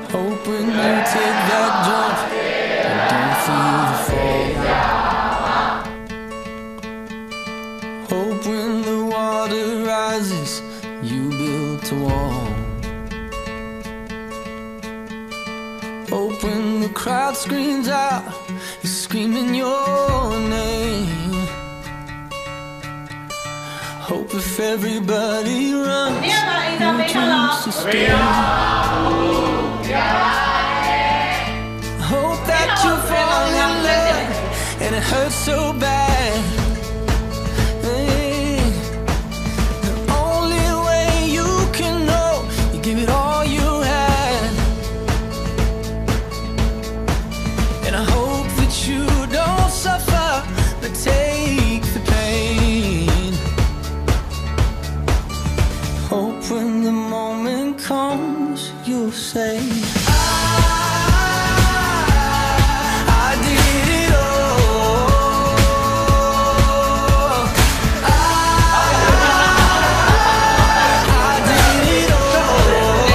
Hoping you take that jump and don't feel the fall. Hope when the water rises, you built a wall. Hope when the crowd screams out, you're screaming your name. Hope if everybody runs, you choose to stay. Hope that you fall in love and it hurts so bad. Hey, the only way you can know, you give it all you had. And I hope that you don't suffer, but take the pain. Hope when the moment comes, you'll say, I did it all. I did it all.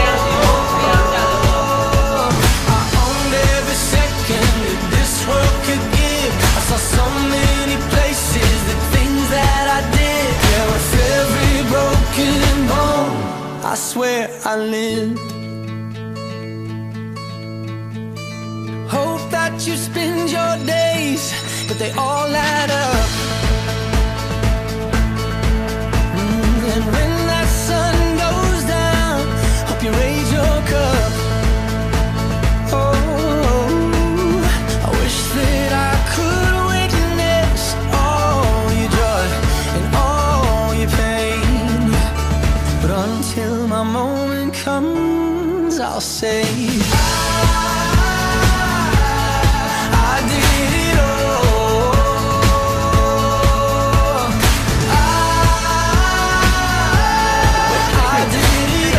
I owned every second that this world could give. I saw so many places, the things that I did. Yeah, with every broken bone, I swear I lived. Hope that you spend your days, but they all add up. And when that sun goes down, hope you raise your cup. Oh, I wish that I could witness all your joy and all your pain. But until my moment comes, I'll say, I did it all. I did it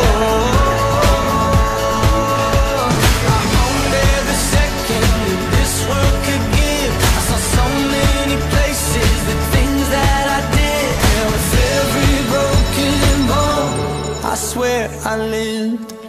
all. I owned every second that this world could give. I saw so many places, the things that I did. Yeah, with every broken bone, I swear I lived.